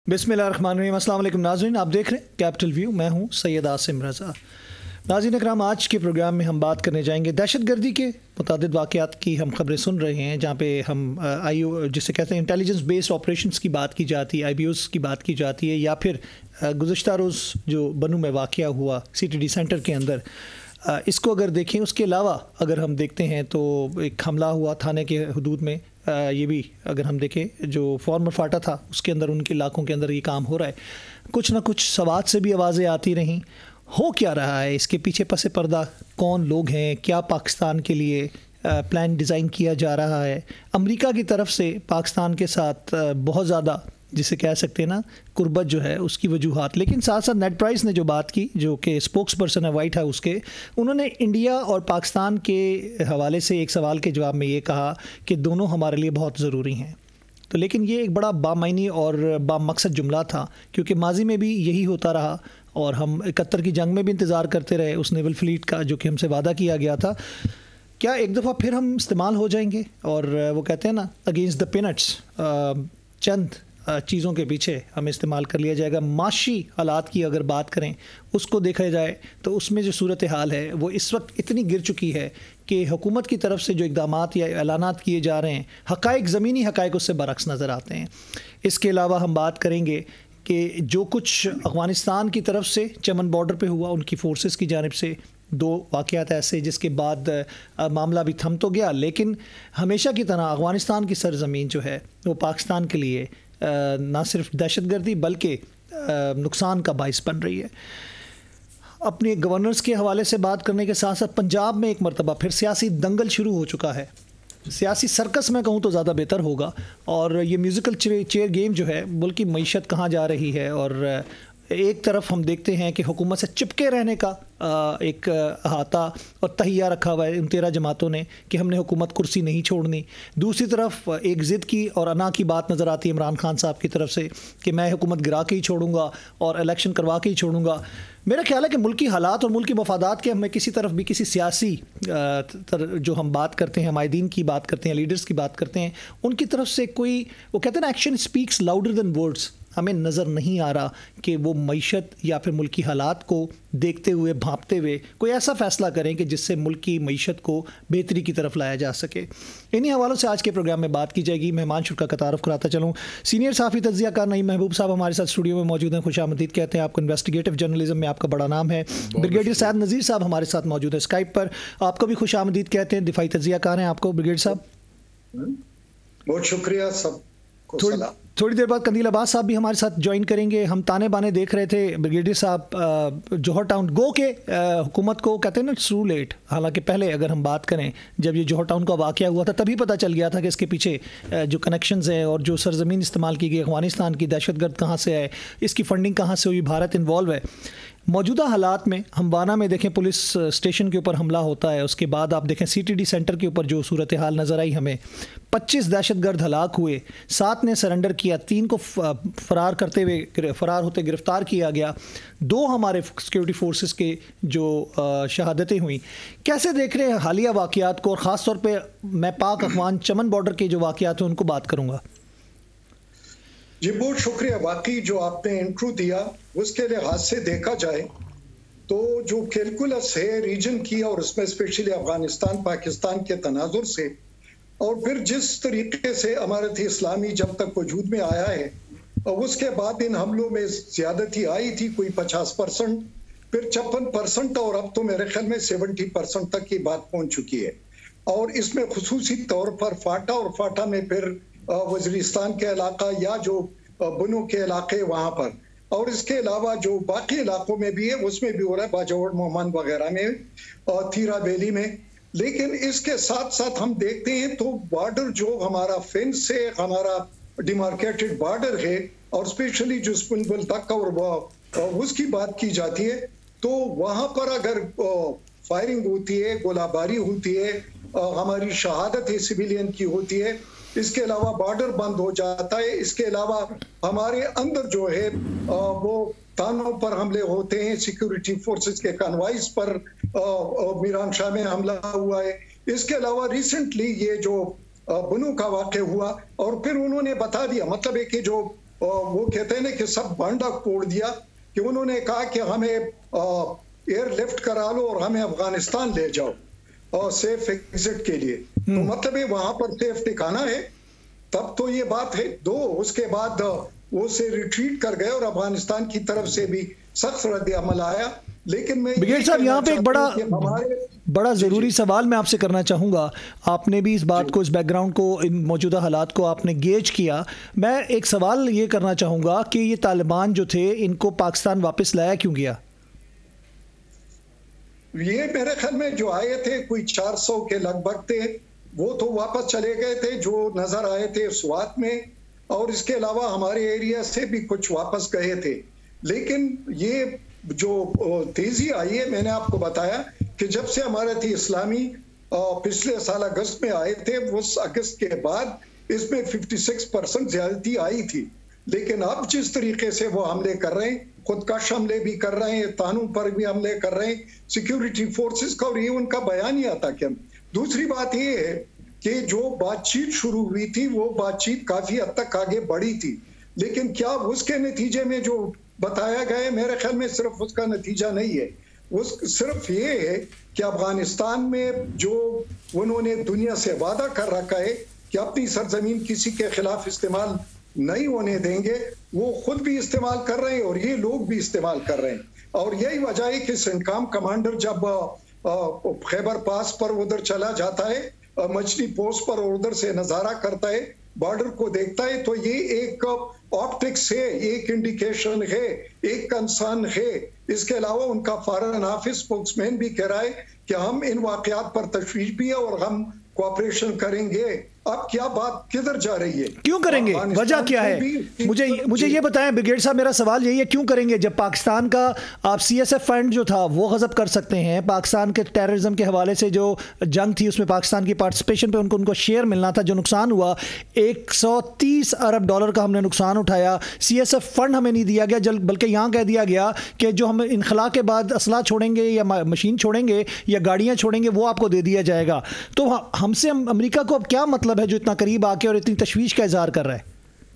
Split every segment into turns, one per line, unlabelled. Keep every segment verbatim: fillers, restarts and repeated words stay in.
बिस्मिल्लाहिर्रहमानिर्रहीम। अस्सलाम वालेकुम नाज़रीन, आप देख रहे हैं कैपिटल व्यू। मैं हूं सैयद आसिम रज़ा। नाज़रीन इकराम, आज के प्रोग्राम में हम बात करने जाएंगे दहशतगर्दी के मुतादिद वाक़यात की। हम खबरें सुन रहे हैं जहां पे हम आई ओ जिसे कहते हैं इंटेलिजेंस बेस्ड ऑपरेशंस की बात की जाती है, आई बी ओज़ की बात की जाती है, या फिर गुज़श्ता रोज़ जो बनू में वाक़या हुआ सी टी डी सेंटर के अंदर, इसको अगर देखें। उसके अलावा अगर हम देखते हैं तो एक हमला हुआ थाने के हदूद में, ये भी अगर हम देखें जो फॉर्मर फाटा था उसके अंदर, उनके इलाकों के अंदर ये काम हो रहा है। कुछ ना कुछ सवात से भी आवाज़ें आती रहीं। हो क्या रहा है, इसके पीछे पसे पर्दा कौन लोग हैं, क्या पाकिस्तान के लिए प्लान डिज़ाइन किया जा रहा है। अमेरिका की तरफ से पाकिस्तान के साथ बहुत ज़्यादा, जिसे कह सकते हैं ना, कुर्बत जो है उसकी वजूहात। लेकिन साथ साथ नेड प्राइस ने जो बात की, जो कि स्पोक्स पर्सन है वाइट हाउस के, उन्होंने इंडिया और पाकिस्तान के हवाले से एक सवाल के जवाब में ये कहा कि दोनों हमारे लिए बहुत ज़रूरी हैं। तो लेकिन ये एक बड़ा बामायनी और बामकसद जुमला था, क्योंकि माजी में भी यही होता रहा और हम इकहत्तर की जंग में भी इंतज़ार करते रहे उस नेवल फ्लीट का जो कि हमसे वादा किया गया था। क्या एक दफ़ा फिर हम इस्तेमाल हो जाएंगे? और वो कहते हैं ना, अगेंस्ट द पिनट्स, चंद चीज़ों के पीछे हमें इस्तेमाल कर लिया जाएगा। माशी हालात की अगर बात करें, उसको देखा जाए तो उसमें जो सूरत हाल है वो इस वक्त इतनी गिर चुकी है कि हुकूमत की तरफ से जो इक़दामात या ऐलानात किए जा रहे हैं, हक़ाइक़, ज़मीनी हक़ाइक़ उससे बरअक्स नज़र आते हैं। इसके अलावा हम बात करेंगे कि जो कुछ अफ़गानिस्तान की तरफ से चमन बॉर्डर पे हुआ, उनकी फ़ोर्सेस की जानिब से दो वाक़यात ऐसे, जिसके बाद मामला भी थम तो गया, लेकिन हमेशा की तरह अफ़गानिस्तान की सरज़मीन जो है वो पाकिस्तान के लिए ना सिर्फ दहशतगर्दी बल्कि नुकसान का बाइस बन रही है। अपने गवर्नर्स के हवाले से बात करने के साथ साथ पंजाब में एक मरतबा फिर सियासी दंगल शुरू हो चुका है। सियासी सर्कस में कहूँ तो ज़्यादा बेहतर होगा। और ये म्यूज़िकल चेयर गेम जो है, मुल्क की मईशत कहाँ जा रही है, और एक तरफ हम देखते हैं कि हुकूमत से चिपके रहने का एक अहाता और तहिया रखा हुआ है उन तेरह जमातों ने कि हमने हुकूमत कुर्सी नहीं छोड़नी। दूसरी तरफ एक ज़िद की और अना की बात नज़र आती है इमरान खान साहब की तरफ से कि मैं हुकूमत गिरा के ही छोड़ूंगा और इलेक्शन करवा के ही छोड़ूंगा। मेरा ख्याल है कि मुल्की हालात और मुल्की मफादात के हमें किसी तरफ भी, किसी सियासी जो हम बात करते हैं, हमायदीन की बात करते हैं, लीडर्स की बात करते हैं, उनकी तरफ से कोई, वो कहते हैं ना, action speaks louder than words. हमें नज़र नहीं आ रहा कि वो मईशत या फिर मुल्की हालात को देखते हुए, भांपते हुए कोई ऐसा फ़ैसला करें कि जिससे मुल्क की मईशत को बेहतरी की तरफ लाया जा सके। इन्हीं हवालों से आज के प्रोग्राम में बात की जाएगी। मेहमान शुरा का तारुफ कराता चलूँ। सीनियर साफ़ी तज्ज़ियाकार नईम महबूब साहब हमारे साथ स्टूडियो में मौजूद हैं। खुशामदीद कहते हैं आपको। इन्वेस्टिगेटिव जर्नलिज्म में आपका बड़ा नाम है। ब्रिगेडियर सैयद नज़ीर साहब हमारे साथ मौजूद है स्काइप पर, आपको भी खुशामदीद कहते हैं। दिफाई तज्ज़ियाकार हैं आपको ब्रिगेडियर साहब।
बहुत शुक्रिया सब।
थोड़ी थोड़ी देर बाद कंदील अब्बास साहब भी हमारे साथ ज्वाइन करेंगे। हम ताने बाने देख रहे थे ब्रिगेडियर साहब जौहर टाउन गो के हुकूमत को, कहते हैं ना, टू लेट। हालांकि पहले अगर हम बात करें, जब ये जौहर टाउन का वाक़या हुआ था तभी पता चल गया था कि इसके पीछे जो कनेक्शंस हैं और जो सरजमीन इस्तेमाल की गई अफ़गानिस्तान की, दहशतगर्द कहाँ से है, इसकी फ़ंडिंग कहाँ से हुई, भारत इन्वॉल्व है। मौजूदा हालात में हम्बाना में देखें पुलिस स्टेशन के ऊपर हमला होता है, उसके बाद आप देखें सी टी डी सेंटर के ऊपर जो सूरत हाल नज़र आई हमें, पच्चीस दहशतगर्द हलाक हुए, सात ने सरेंडर किया, तीन को फरार करते हुए फरार होते गिरफ्तार किया गया, दो हमारे सिक्योरिटी फोर्सेस के जो शहादतें हुई। कैसे देख रहे हैं हालिया वाक़यात को? और ख़ास तौर पे मैं पाक अफगान चमन बॉर्डर के जो वाक़यात हैं उनको बात करूँगा।
जी बहुत शुक्रिया। वाकई जो आपने इंट्रो दिया उसके लिहाज से देखा जाए तो जो कैलकुलस है रीजन की, और उसमें स्पेशली अफगानिस्तान पाकिस्तान के तनाजुर से, और फिर जिस तरीके से अमारत इस्लामी जब तक वजूद में आया है और उसके बाद इन हमलों में ज्यादती आई थी, कोई पचास परसेंट, फिर छप्पन परसेंट, और अब तो मेरे ख्याल में सेवेंटी परसेंट तक की बात पहुंच चुकी है। और इसमें खुसूसी तौर पर फाटा, और फाटा में फिर वज़ीरिस्तान के इलाका या जो बनू के इलाके वहाँ पर, और इसके अलावा जो बाकी इलाकों में भी है उसमें भी हो रहा है, बाजौड़ मोहम्मद वगैरह में और थीरा वैली में। लेकिन इसके साथ साथ हम देखते हैं तो बॉर्डर जो हमारा फेंस है, हमारा डिमार्केटेड बॉर्डर है, और स्पेशली जो स्पिनबल तक और उसकी बात की जाती है, तो वहाँ पर अगर फायरिंग होती है, गोलाबारी होती है, हमारी शहादत है सिविलियन की होती है, इसके अलावा बॉर्डर बंद हो जाता है, इसके अलावा हमारे अंदर जो है वो थानों पर हमले होते हैं, सिक्योरिटी फोर्सेस के कन्वाइस पर मीरान शाह में हमला हुआ है। इसके अलावा रिसेंटली ये जो बनू का वाक़या हुआ, और फिर उन्होंने बता दिया, मतलब है कि जो और वो कहते हैं ना कि सब बांडा तोड़ दिया, कि उन्होंने कहा कि हमें एयर लिफ्ट करा लो और हमें अफगानिस्तान ले जाओ और सेफ एग्जिट के लिए। तो मतलब है वहां पर सेफ ठिकाना है, तब तो ये बात है। दो उसके बाद वो से रिट्रीट कर गए और अफगानिस्तान की तरफ से भी सख्त रद्द अमल आया। लेकिन मैं
ब्रिगेड साहब यहाँ पे एक बड़ा बड़ा ज़रूरी सवाल मैं आपसे करना चाहूँगा। आपने भी इस बात को, इस बैकग्राउंड को, इन मौजूदा हालात को आपने गेज किया। मैं एक सवाल ये करना चाहूँगा कि ये तालिबान जो थे, इनको पाकिस्तान वापस लाया क्यों गया?
ये मेरे ख्याल में जो आए थे कोई चार सौ के लगभग थे, वो तो वापस चले गए थे जो नजर आए थे स्वात में, और इसके अलावा हमारे एरिया से भी कुछ वापस गए थे। लेकिन ये जो तेजी आई है, मैंने आपको बताया कि जब से इमारत इस्लामी पिछले साल अगस्त में आए थे, उस अगस्त के बाद इसमें छप्पन परसेंट ज्यादती आई थी। लेकिन अब जिस तरीके से वो हमले कर रहे हैं, खुदकश हमले भी कर रहे हैं, तानू पर भी हमले कर रहे हैं सिक्योरिटी फोर्सेस का, और ये उनका बयान ही आता क्या। दूसरी बात ये है कि जो बातचीत शुरू हुई थी वो बातचीत काफी हद तक आगे बढ़ी थी, लेकिन क्या उसके नतीजे में जो बताया गया है, मेरे ख्याल में सिर्फ उसका नतीजा नहीं है। उस सिर्फ ये है कि अफगानिस्तान में जो उन्होंने दुनिया से वादा कर रखा है कि अपनी सरजमीन किसी के खिलाफ इस्तेमाल नहीं होने देंगे, वो खुद भी इस्तेमाल कर रहे हैं और ये लोग भी इस्तेमाल कर रहे हैं। और यही वजह है कि सेंटकॉम कमांडर जब खैबर पास पर उधर चला जाता है, मछली पोस्ट पर, और उधर से नजारा करता है, बॉर्डर को देखता है, तो ये एक ऑप्टिक्स है, एक इंडिकेशन है, एक कंसर्न है। इसके अलावा उनका फॉरेन ऑफिस स्पोक्समैन भी कह रहा है कि हम इन वाकयात पर तशवीश भी है और हम कोऑपरेशन करेंगे। अब क्या बात किधर जा रही है,
क्यों करेंगे, वजह क्या है? मुझे मुझे ये बताएं ब्रिगेड साहब, मेरा सवाल यही है, क्यों करेंगे? जब पाकिस्तान का आप सीएसएफ फंड जो था वो गजब कर सकते हैं, पाकिस्तान के टेररिज्म के हवाले से जो जंग थी उसमें पाकिस्तान की पार्टिसिपेशन पे उनको उनको शेयर मिलना था, जो नुकसान हुआ एक सौ तीस अरब डॉलर का हमने नुकसान उठाया, सीएसएफ फंड हमें नहीं दिया गया, बल्कि यहाँ कह दिया गया कि जो हम इनखला के बाद असला छोड़ेंगे या मशीन छोड़ेंगे या गाड़ियाँ छोड़ेंगे वो आपको दे दिया जाएगा। तो हमसे अमेरिका को अब क्या मतलब है जो इतना करीब आके और इतनी तशवीश का इजहार कर रहा है?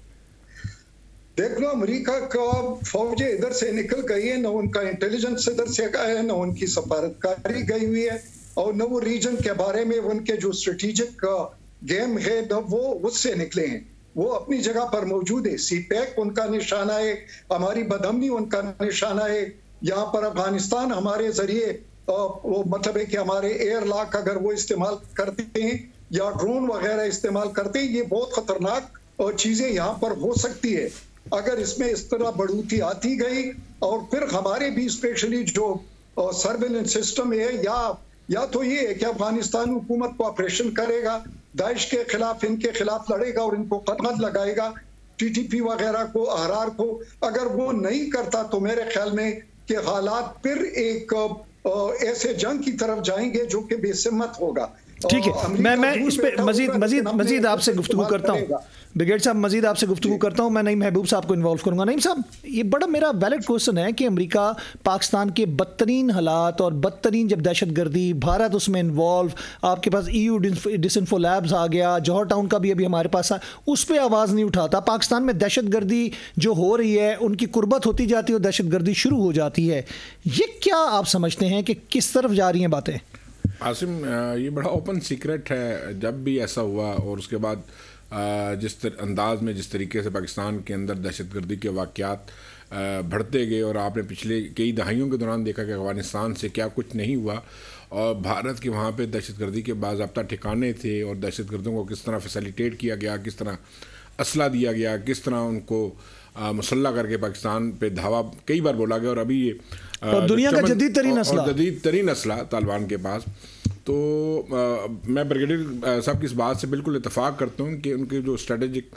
देख लो, अमेरिका का फौजें इधर से निकल गई है, न उनका इंटेलिजेंस इधर से गया है, न उनकी सफारतकारी गई हुई है, और न वो रीजन के बारे में उनके जो स्ट्रेटेजिक गेम है न वो उससे निकले हैं। वो अपनी जगह पर मौजूद है। सी पैक उनका निशाना है, हमारी बदअमनी उनका निशाना है। यहाँ पर अफगानिस्तान हमारे जरिए वो मतलब है कि हमारे एयर लॉक अगर वो इस्तेमाल करते हैं या ड्रोन वगैरह इस्तेमाल करते हैं, ये बहुत खतरनाक चीजें यहाँ पर हो सकती है अगर इसमें इस तरह बढ़ोतरी आती गई। और फिर हमारे भी स्पेशली जो सर्वेलेंस सिस्टम है, या या तो ये है कि अफगानिस्तान हुकूमत को ऑपरेशन करेगा, दाइश के खिलाफ, इनके खिलाफ लड़ेगा और इनको कदमत लगाएगा, टीटीपी वगैरह को, अहरार को। अगर वो नहीं करता तो मेरे ख्याल में कि हालात फिर एक ऐसे जंग की तरफ जाएंगे जो कि बेसिम्मत होगा।
ठीक है, मैं मैं इस पे मजीद मजीद मजीद आपसे गुफ्तगू करता हूँ ब्रिगेड साहब, मजीद आपसे गुफ्तगू करता हूँ। मैं नईम महबूब साहब को इन्वॉल्व करूँगा। नईम साहब, ये बड़ा मेरा वैलिड क्वेश्चन है कि अमेरिका पाकिस्तान के बदतरीन हालात और बदतरीन जब दहशत गर्दी, भारत उसमें इन्वॉल्व, आपके पास ई यू डिसइंफो लैब्स आ गया, जौहर टाउन का भी अभी हमारे पास है, उस पर आवाज़ नहीं उठाता। पाकिस्तान में दहशत गर्दी जो हो रही है, उनकी कुर्बत होती जाती है और दहशत गर्दी शुरू हो जाती है। ये क्या आप समझते हैं कि किस तरफ जा रही हैं बातें?
आसिम, ये बड़ा ओपन सीक्रेट है। जब भी ऐसा हुआ और उसके बाद जिस अंदाज में, जिस तरीके से पाकिस्तान के अंदर दहशतगर्दी के वाक़यात बढ़ते गए, और आपने पिछले कई दहाइयों के दौरान देखा कि अफ़गानिस्तान से क्या कुछ नहीं हुआ, और भारत के वहाँ पे दहशतगर्दी के बाज़ाब्ता ठिकाने थे, और दहशतगर्दों को किस तरह फैसिलिटेट किया गया, किस तरह असला दिया गया, किस तरह उनको मुसल्ला करके पाकिस्तान पे धावा कई बार बोला गया। और अभी ये
और दुनिया का जदीद तरीन असला
जदीद तरीन असला तालिबान के पास। तो आ, मैं ब्रिगेडियर साहब की इस बात से बिल्कुल इत्तेफाक करता हूँ कि उनके जो स्ट्रेटेजिक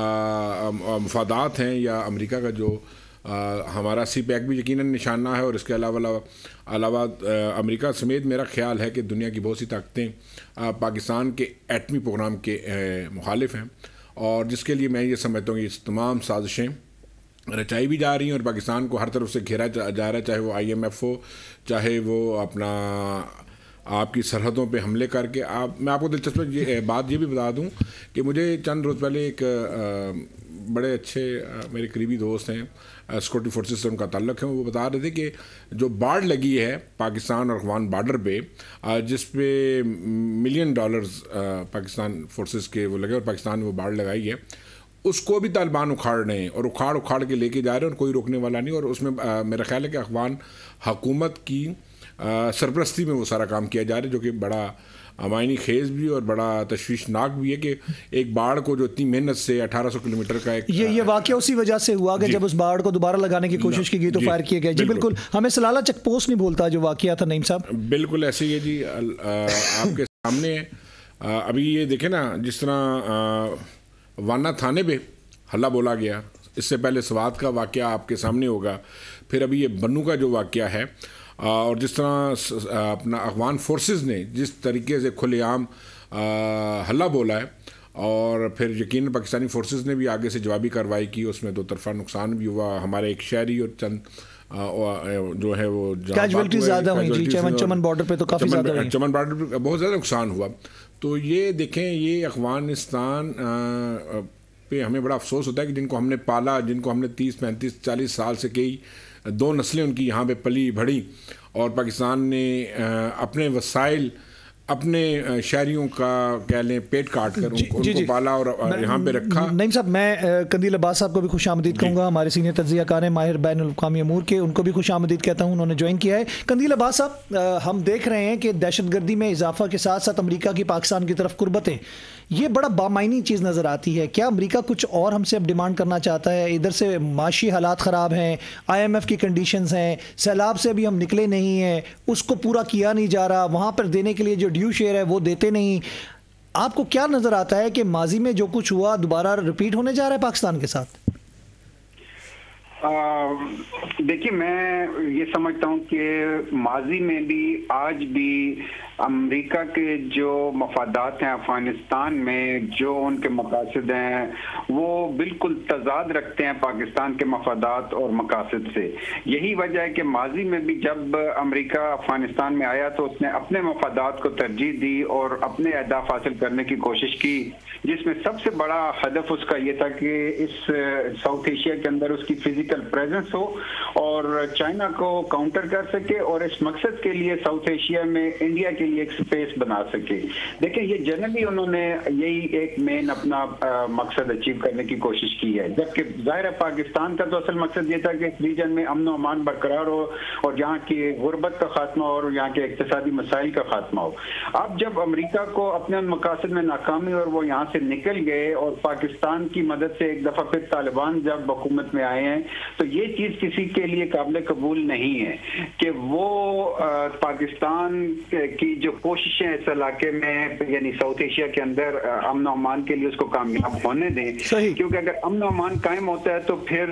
मफादात हैं, या अमेरिका का जो आ, हमारा सी पैक भी यकीनन निशाना है, और इसके अलावा अलावा अमेरिका समेत मेरा ख्याल है कि दुनिया की बहुत सी ताकतें पाकिस्तान के एटमी प्रोग्राम के मुखालिफ हैं, और जिसके लिए मैं ये समझता हूँ कि इस तमाम साजिशें रचाई भी जा रही हैं और पाकिस्तान को हर तरफ से घेरा जा, जा रहा है, चाहे वो आई एम एफ हो, चाहे वो अपना आपकी सरहदों पे हमले करके। आप मैं आपको दिलचस्प ये बात ये भी बता दूं कि मुझे चंद रोज़ पहले एक बड़े अच्छे मेरे करीबी दोस्त हैं, सिक्योरिटी फोर्सेस से उनका ताल्लुक़ है, वो बता रहे थे कि जो बाढ़ लगी है पाकिस्तान और अफगान बॉर्डर पे, जिस पे मिलियन डॉलर्स पाकिस्तान फोर्सेस के वो लगे और पाकिस्तान ने वो बाढ़ लगाई है, उसको भी तालिबान उखाड़ रहे हैं और उखाड़ उखाड़ के लेके जा रहे हैं और कोई रोकने वाला नहीं। और उसमें आ, मेरा ख्याल है कि अफगान हुकूमत की आ, सरपरस्ती में वो सारा काम किया जा रहा है, जो कि बड़ा अमायनी खेज़ भी और बड़ा तशवीशनाक भी है कि एक बाढ़ को जो इतनी मेहनत से अठारह सौ किलोमीटर का एक
ये ये वाकया उसी वजह से हुआ कि जब उस बाढ़ को दोबारा लगाने की कोशिश की गई तो फायर किया गया। जी बिल्कुल, हमें सलाला चेक पोस्ट नहीं बोलता जो वाकया था नईम साहब।
बिल्कुल ऐसे ही है जी, आपके सामने अभी ये देखें ना, जिस तरह वाना थाने पे हल्ला बोला गया, इससे पहले सवात का वाकया आपके सामने होगा, फिर अभी ये बन्नू का जो वाकया है, और जिस तरह अपना अफगान फोर्सेस ने जिस तरीके से खुलेआम हल्ला बोला है, और फिर यकीन पाकिस्तानी फोर्सेस ने भी आगे से जवाबी कार्रवाई की, उसमें दो तरफा नुकसान भी हुआ, हमारे एक शहरी और चंद जो है वो
कैजुअल्टी ज़्यादा हुई जी, चमन चमन बॉर्डर पे तो काफ़ी ज़्यादा हुई,
चमन बॉर्डर पे बहुत ज़्यादा नुकसान हुआ। तो ये देखें, ये अफगानिस्तान पे हमें बड़ा अफसोस होता है कि जिनको हमने पाला, जिनको हमने तीस पैंतीस चालीस साल से कई दो नस्लें उनकी यहाँ पे पली बढ़ी, और पाकिस्तान ने अपने वसाइल अपने शहरियों का कह लें पेट काट कर उनको, उनको पाला और यहाँ पे रखा।
नहीं साहब, मैं कंदील अब्बास साहब को भी खुश आमदीद कहूँगा, हमारे सीनियर तज्ज़ियाकार हैं माहिर बैनुल-अक़वामी अमूर के, उनको भी खुश आमदीद कहता हूँ, उन्होंने ज्वाइन किया है। कंदील अब्बास साहब, हम देख रहे हैं कि दहशतगर्दी में इजाफा के साथ साथ अमरीका की पाकिस्तान की तरफ कुर्बतें, ये बड़ा बामायनी चीज़ नज़र आती है। क्या अमरीका कुछ और हमसे अब डिमांड करना चाहता है? इधर से माशी हालात ख़राब हैं, आई एम एफ की कंडीशंस हैं, सैलाब से अभी हम निकले नहीं हैं, उसको पूरा किया नहीं जा रहा, वहाँ पर देने के लिए जो ड्यू शेयर है वो देते नहीं। आपको क्या नज़र आता है कि माजी में जो कुछ हुआ दोबारा रिपीट होने जा रहा है पाकिस्तान के साथ?
देखिए, मैं ये समझता हूँ कि माजी में भी आज भी अमेरिका के जो मफादात हैं अफगानिस्तान में, जो उनके मकासद हैं, वो बिल्कुल तजाद रखते हैं पाकिस्तान के मफादात और मकासद से। यही वजह है कि माजी में भी जब अमेरिका अफगानिस्तान में आया तो उसने अपने मफादात को तरजीह दी और अपने अहदाफ हासिल करने की कोशिश की, जिसमें सबसे बड़ा हदफ उसका ये था कि इस साउथ एशिया के अंदर उसकी फिजिकल प्रेजेंस हो और चाइना को काउंटर कर सके, और इस मकसद के लिए साउथ एशिया में इंडिया के लिए एक स्पेस बना सके। देखिए, ये जनरली उन्होंने यही एक मेन अपना आ, मकसद अचीव करने की कोशिश की है, जबकि जाहिर है पाकिस्तान का तो असल मकसद ये था कि इस रीजन में अमन और अमान बरकरार हो और यहाँ की गुर्बत का खात्मा और यहाँ के इक्तिसादी मसाइल का खात्मा हो। अब जब अमेरिका को अपने मकासद में नाकामी और वो यहाँ से निकल गए और पाकिस्तान की मदद से एक दफा फिर तालिबान जब हुकूमत में आए हैं, तो ये चीज किसी के लिए काबिल कबूल नहीं है कि वो आ, पाकिस्तान की जो कोशिशें इस इलाके में यानी साउथ एशिया के अंदर अमन और अमान के लिए उसको कामयाब होने दें, क्योंकि अगर अमन और अमान कायम होता है तो फिर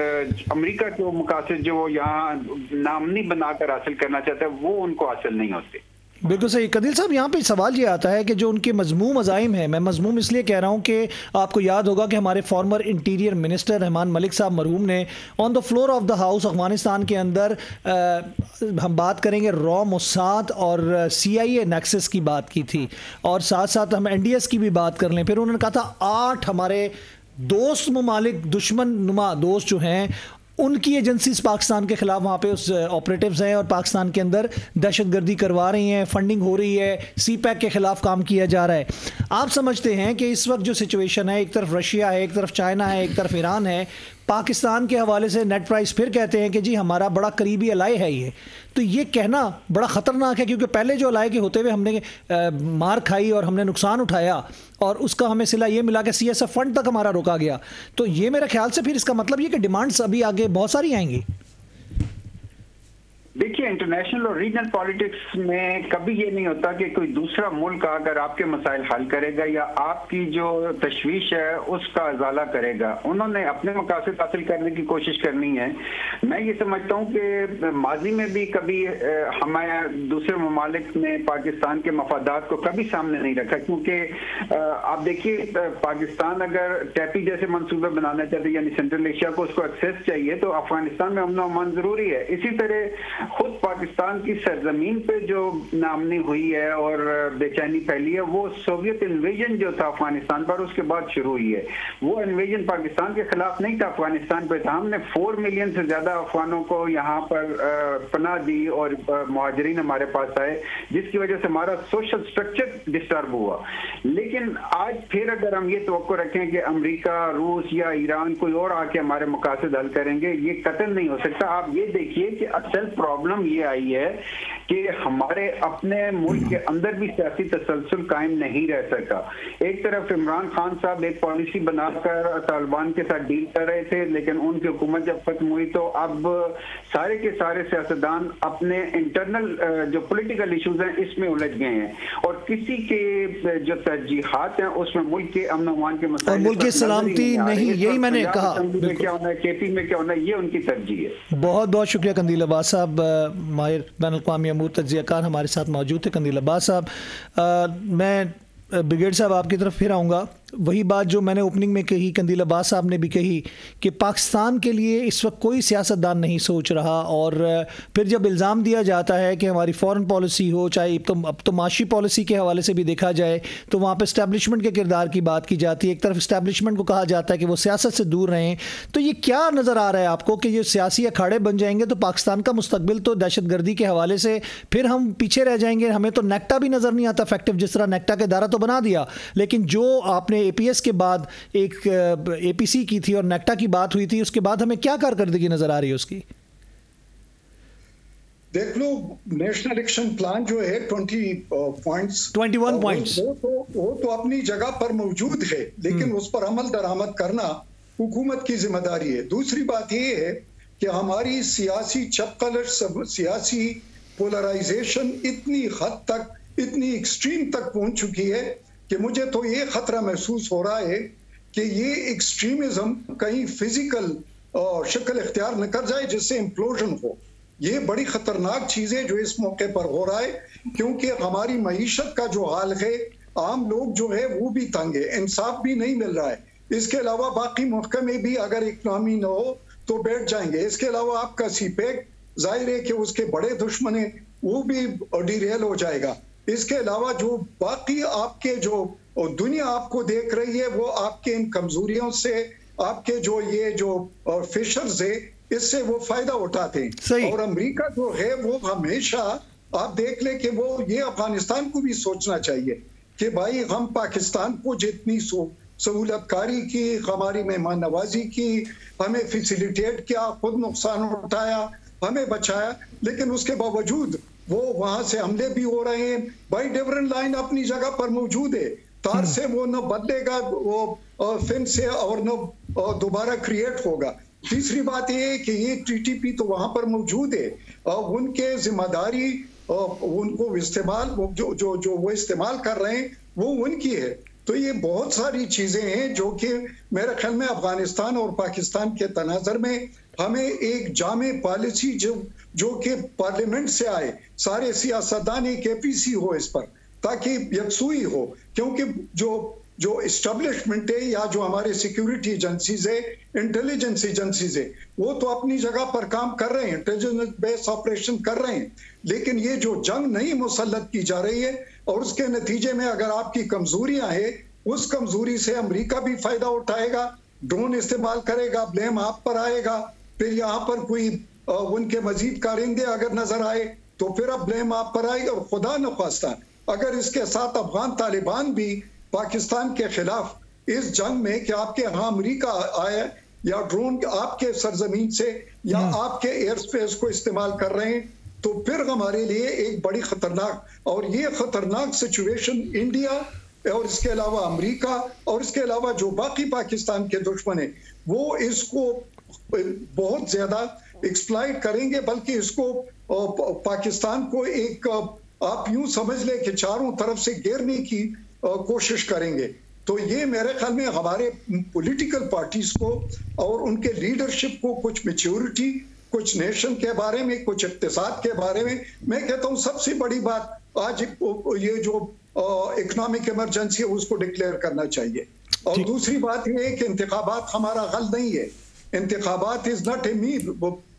अमेरिका के मकासद जो यहाँ नामनी बनाकर हासिल करना चाहता है वो उनको हासिल नहीं होते।
बिल्कुल सही। कदील साहब, यहाँ पे सवाल ये आता है कि जो उनके मजमूम अज़ाइम हैं, मैं मजमूम इसलिए कह रहा हूँ कि आपको याद होगा कि हमारे former interior minister Rehman Malik साहब मरहूम ने on the floor of the house Afghanistan के अंदर आ, हम बात करेंगे रॉ मोसाद और सी आई ए नेक्सस की बात की थी, और साथ साथ हम एन डी एस की भी बात कर लें। फिर उन्होंने कहा था आठ हमारे दोस्त ममालिक, दुश्मन नुमा दोस्त जो हैं, उनकी एजेंसीज पाकिस्तान के खिलाफ वहाँ पे उस ऑपरेटिव्स हैं और पाकिस्तान के अंदर दहशतगर्दी करवा रही हैं, फंडिंग हो रही है, सी पैक के खिलाफ काम किया जा रहा है। आप समझते हैं कि इस वक्त जो सिचुएशन है, एक तरफ रशिया है, एक तरफ चाइना है, एक तरफ ईरान है, पाकिस्तान के हवाले से नेट प्राइस फिर कहते हैं कि जी हमारा बड़ा करीबी अलाय है ये, तो ये कहना बड़ा ख़तरनाक है, क्योंकि पहले जो अलाय के होते हुए हमने आ, मार खाई और हमने नुकसान उठाया और उसका हमें सिला ये मिला कि सी एस एफ फंड तक हमारा रोका गया। तो ये मेरे ख्याल से फिर इसका मतलब ये कि डिमांड्स अभी आगे बहुत सारी आएंगी।
देखिए, इंटरनेशनल और रीजनल पॉलिटिक्स में कभी ये नहीं होता कि कोई दूसरा मुल्क अगर आपके मसाइल हल करेगा या आपकी जो तशवीश है उसका अजाला करेगा। उन्होंने अपने मकासद हासिल करने की कोशिश करनी है। मैं ये समझता हूँ कि माजी में भी कभी हमारे दूसरे ममालिक ने पाकिस्तान के मफादात को कभी सामने नहीं रखा, क्योंकि आप देखिए पाकिस्तान अगर टैपी जैसे मनसूबे बनाना चाहते यानी सेंट्रल एशिया को उसको एक्सेस चाहिए तो अफगानिस्तान में अमन और अमान जरूरी है। इसी तरह खुद पाकिस्तान की सरजमीन पे जो नामनी हुई है और बेचैनी फैली है, वो सोवियत इन्वेजन जो था अफगानिस्तान पर, उसके बाद शुरू हुई है। वो इन्वेजन पाकिस्तान के खिलाफ नहीं था, अफगानिस्तान पे था। हमने फोर मिलियन से ज्यादा अफगानों को यहाँ पर पनाह दी और मुहाजिरीन हमारे पास आए, जिसकी वजह से हमारा सोशल स्ट्रक्चर डिस्टर्ब हुआ। लेकिन आज फिर अगर हम ये तवक्को रखें कि अमेरिका, रूस या ईरान कोई और आके हमारे मकासद हल करेंगे, ये कतई नहीं हो सकता। आप ये देखिए कि असल प्रॉब्लम ये आई है कि हमारे अपने मुल्क के अंदर भी सियासी तसलसल कायम नहीं रह सका। एक तरफ इमरान खान साहब एक पॉलिसी बनाकर तालिबान के साथ डील कर रहे थे, लेकिन उनकी हुकूमत जब खत्म हुई तो अब सारे के सारे सियासतदान अपने इंटरनल जो पॉलिटिकल इश्यूज हैं इसमें उलझ गए हैं, और किसी के जो तरजीहात हैं उसमें मुल्क के अमन अमान के मसले
और मुल्क की सलामती नहीं, यही मैंने कहा।
में क्या होना है, केपी में क्या होना है, ये उनकी तरजीह है।
बहुत बहुत शुक्रिया कंदील अब्बास साहब, माहिर बैनुल-अक़वामी अमूर तज्ज़ियाकार हमारे साथ मौजूद थे। कंदील अब्बास साहब, मैं ब्रिगेड साहब आपकी तरफ फिर आऊँगा। वही बात जो मैंने ओपनिंग में कही, कंदील अब्बास साहब ने भी कही कि पाकिस्तान के लिए इस वक्त कोई सियासतदान नहीं सोच रहा, और फिर जब इल्ज़ाम दिया जाता है कि हमारी फ़ॉरेन पॉलिसी हो, चाहे तो अब तो माशी पॉलिसी के हवाले से भी देखा जाए तो वहाँ पे इस्टेब्लिशमेंट के किरदार की बात की जाती है। एक तरफ इस्टेब्लिशमेंट को कहा जाता है कि वो सियासत से दूर रहें। तो ये क्या नज़र आ रहा है आपको कि ये सियासी अखाड़े बन जाएंगे तो पाकिस्तान का मुस्तकबिल तो दहशत गर्दी के हवाले से फिर हम पीछे रह जाएंगे? हमें तो नेक्टा भी नज़र नहीं आता इफेक्टिव, जिस तरह नेक्टा का दायरा तो बना दिया, लेकिन जो आपने एपीएस के बाद एक एपीसी की थी और नेक्टा की बात हुई थी, उसके बाद हमें क्या कारकर्दगी नजर आ रही है उसकी?
देख लो, नेशनल एक्शन प्लान जो है ट्वेंटी पॉइंट्स
इक्कीस पॉइंट्स
वो तो वो तो अपनी जगह पर मौजूद है, लेकिन उस पर अमल दरामद करना हुकूमत की जिम्मेदारी है। दूसरी बात ये है कि हमारी सियासी चपकल, सियासी पोलराइजेशन इतनी हद तक, इतनी एक्सट्रीम तक पहुंच चुकी है कि मुझे तो ये खतरा महसूस हो रहा है कि ये एक्सट्रीमिज्म कहीं फिजिकल शक्ल इख्तियार न कर जाए जिससे इम्प्लोजन हो। ये बड़ी खतरनाक चीज है जो इस मौके पर हो रहा है, क्योंकि हमारी मईशत का जो हाल है, आम लोग जो है वो भी तंग है, इंसाफ भी नहीं मिल रहा है। इसके अलावा बाकी महकमे भी अगर इकनॉमी न हो तो बैठ जाएंगे। इसके अलावा आपका सीपेक जाहिर है कि उसके बड़े दुश्मन है, वो भी डिरेल हो जाएगा। इसके अलावा जो बाकी आपके जो दुनिया आपको देख रही है, वो आपके इन कमजोरियों से, आपके जो ये जो फिशर्स है, इससे वो फायदा उठाते हैं। और अमेरिका जो है वो हमेशा, आप देख ले कि वो ये अफगानिस्तान को भी सोचना चाहिए कि भाई हम पाकिस्तान को जितनी सहूलतकारी की, हमारी मेहमान नवाजी की, हमें फैसिलिटेट किया, खुद नुकसान उठाया, हमें बचाया, लेकिन उसके बावजूद वो वहां से हमले भी हो रहे हैं। भाई डिफरेंट लाइन अपनी जगह पर मौजूद है, तार से वो न बदलेगा वो फिर से और न दोबारा क्रिएट होगा। तीसरी बात ये है कि ये टीटीपी तो वहां पर मौजूद है, उनके जिम्मेदारी उनको इस्तेमाल जो जो जो वो इस्तेमाल कर रहे हैं वो उनकी है। तो ये बहुत सारी चीजें हैं जो कि मेरे ख्याल में अफगानिस्तान और पाकिस्तान के तनाजर में हमें एक जामे पॉलिसी जो जो कि पार्लियामेंट से आए, सारे सियासतदान एक एपीसी हो इस पर, ताकि यकसुई हो। क्योंकि जो जो इस्टेब्लिशमेंट है या जो हमारे सिक्योरिटी एजेंसीज है, इंटेलिजेंस एजेंसीज है, वो तो अपनी जगह पर काम कर रहे हैं, इंटेलिजेंस बेस्ड ऑपरेशन कर रहे हैं, लेकिन ये जो जंग नहीं मुसल्लत की जा रही है और उसके नतीजे में अगर आपकी कमजोरियां हैं, उस कमजोरी से अमेरिका भी फायदा उठाएगा, ड्रोन इस्तेमाल करेगा, ब्लेम आप पर आएगा। फिर यहाँ पर कोई उनके मजीद कारिंदे अगर नजर आए तो फिर अब ब्लेम आप पर आएगा। और खुदा न ख्वास्ता अगर इसके साथ अफगान तालिबान भी पाकिस्तान के खिलाफ इस जंग में कि आपके यहाँ अमेरिका आया या ड्रोन आपके सरजमीन से या आपके एयर स्पेस को इस्तेमाल कर रहे हैं, तो फिर हमारे लिए एक बड़ी खतरनाक, और ये खतरनाक सिचुएशन इंडिया और इसके अलावा अमेरिका और इसके अलावा जो बाकी पाकिस्तान के दुश्मन है वो इसको बहुत ज्यादा एक्सप्लॉइट करेंगे, बल्कि इसको पाकिस्तान को एक आप यूं समझ ले कि चारों तरफ से घेरने की कोशिश करेंगे। तो ये मेरे ख्याल में हमारे पॉलिटिकल पार्टीज को और उनके लीडरशिप को कुछ मैच्योरिटी, कुछ नेशन के बारे में, कुछ इक्तिसाद के बारे में, मैं कहता हूँ सबसे बड़ी बात आज ये जो इकोनॉमिक इमरजेंसी है उसको डिक्लेयर करना चाहिए। और दूसरी बात ये है कि इंतखाबात हमारा हल नहीं है, इंतखाबात is not a mean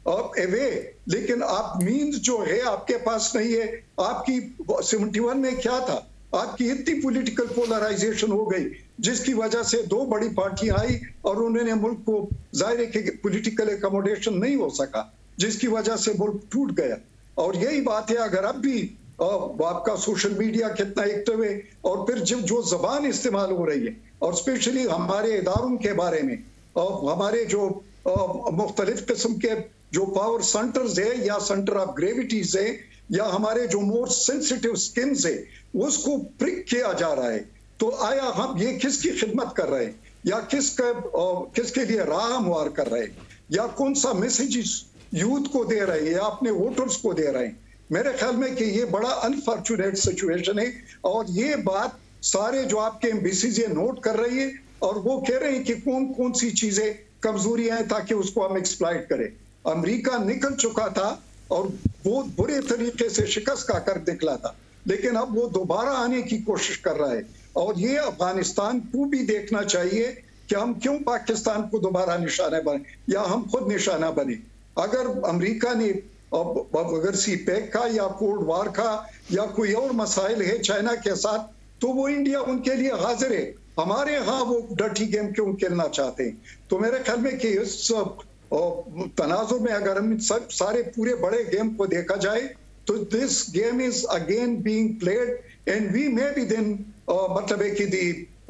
away, लेकिन आप मीन्स जो है आपके पास नहीं है। आपकी सेवेंटी वन में क्या था, आपकी इतनी पॉलिटिकल पोलराइजेशन हो गई जिसकी वजह से दो बड़ी पार्टियां आई और उन्होंने मुल्क को, जाहिर है कि पॉलिटिकल एकोमोडेशन नहीं हो सका, जिसकी वजह से मुल्क टूट गया। और यही बात है, अगर अब भी आपका सोशल मीडिया कितना एक्टिव है और फिर जब जो जबान इस्तेमाल हो रही है, और स्पेशली हमारे इदारों के बारे में, और हमारे जो मुख्तलिफ किस्म के जो पावर सेंटर्स है या सेंटर ऑफ ग्रेविटीज है या हमारे जो मोर सेंसिटिव स्किन्स है, उसको प्रिक किया जा रहा है। तो आया हम ये किसकी खिदमत कर रहे हैं, या किसका किसके लिए राह हमवार कर रहे हैं, या कौन सा मैसेज यूथ को दे रहे हैं या अपने वोटर्स को दे रहे हैं? मेरे ख्याल में कि ये बड़ा अनफॉर्चुनेट सिचुएशन है, और ये बात सारे जो आपके एम्बेसीज नोट कर रही है, और वो कह रहे हैं कि कौन कौन सी चीजें कमजोरियां हैं ताकि उसको हम एक्सप्लॉइट करें। अमेरिका निकल चुका था और बहुत बुरे तरीके से शिकस्त का कर निकला था, लेकिन अब वो दोबारा आने की कोशिश कर रहा है। और ये अफगानिस्तान को भी देखना चाहिए कि हम क्यों पाकिस्तान को दोबारा निशाना बने, या हम खुद निशाना बने। अगर अमेरिका ने अगर सी पैक का या कोल्ड वार का या कोई और मसाइल है चाइना के साथ, तो वो इंडिया उनके लिए हाजिर है। हमारे यहाँ वो डर्टी गेम क्यों खेलना चाहते हैं? तो मेरे ख्याल में कि इस तनाजुर में अगर हम सब सारे पूरे बड़े गेम को देखा जाए, तो this game is again being played, and we may be then मतलब है कि the